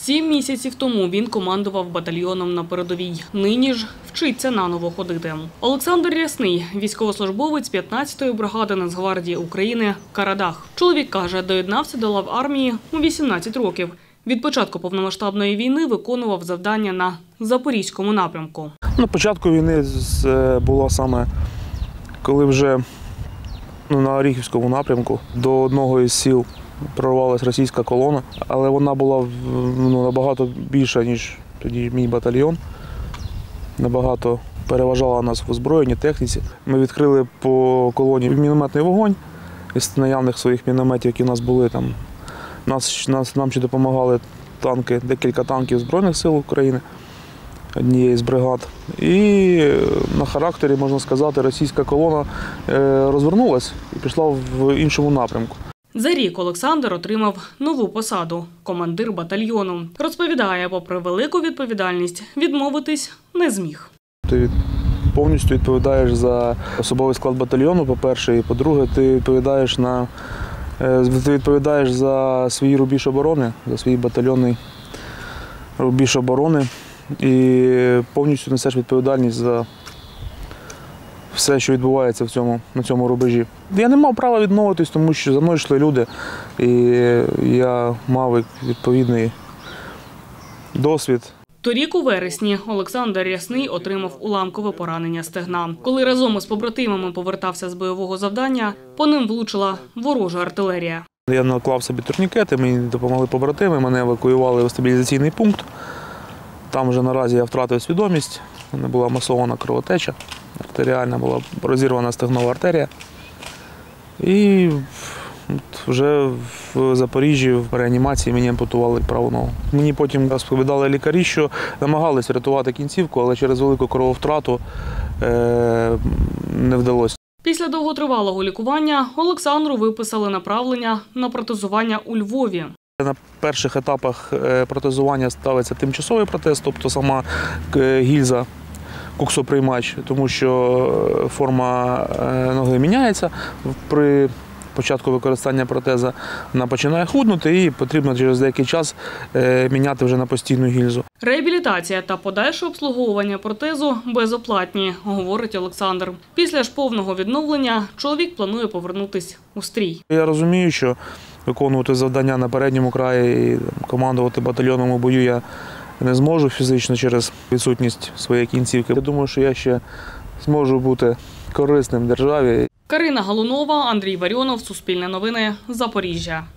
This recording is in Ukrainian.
7 місяців тому він командував батальйоном на передовій. Нині ж вчиться наново ходити. Олександр Рясний – військовослужбовець 15-ї бригади Нацгвардії України «Карадах». Чоловік каже, доєднався до лав армії у 18 років. Від початку повномасштабної війни виконував завдання на Запорізькому напрямку. На початку війни було саме, коли вже на Оріхівському напрямку до одного із сіл прорвалася російська колона, але вона була набагато більша, ніж тоді мій батальйон. Набагато переважала нас в озброєнні, техніці. Ми відкрили по колоні мінометний вогонь із наявних своїх мінометів, які у нас були там. Нам ще допомагали танки, декілька танків Збройних сил України, однієї з бригад. І на характері, можна сказати, російська колона розвернулася і пішла в іншому напрямку. За рік Олександр отримав нову посаду – командир батальйону. Розповідає, попри велику відповідальність, відмовитись не зміг. Ти повністю відповідаєш за особовий склад батальйону, по-перше, і по-друге, ти відповідаєш за свій рубіж оборони, за свій батальйонний рубіж оборони і повністю несеш відповідальність за все, що відбувається на цьому рубежі. Я не мав права відмовитись, тому що за мною йшли люди, і я мав відповідний досвід. Торік у вересні Олександр Рясний отримав уламкове поранення стегна. Коли разом із побратимами повертався з бойового завдання, по ним влучила ворожа артилерія. Я наклав собі турнікети, мені допомогли побратими, мене евакуювали в стабілізаційний пункт. Там вже наразі я втратив свідомість, у мене була масована кровотеча, артеріальна була розірвана стегнова артерія. І вже в Запоріжжі в реанімації мені ампутували праву ногу. Мені потім розповідали лікарі, що намагалися врятувати кінцівку, але через велику крововтрату не вдалося. Після довготривалого лікування Олександру виписали направлення на протезування у Львові. На перших етапах протезування ставиться тимчасовий протез, тобто сама гільза, куксоприймач, тому що форма ноги міняється при початку використання протеза, вона починає худнути і потрібно через деякий час міняти вже на постійну гільзу. Реабілітація та подальше обслуговування протезу безоплатні, говорить Олександр. Після ж повного відновлення чоловік планує повернутись у стрій. Я розумію, що виконувати завдання на передньому краї і командувати батальйоном у бою я не зможу фізично через відсутність своєї кінцівки. Я думаю, що я ще зможу бути корисним державі. Карина Галунова, Андрій Варіонов, Суспільне новини, Запоріжжя.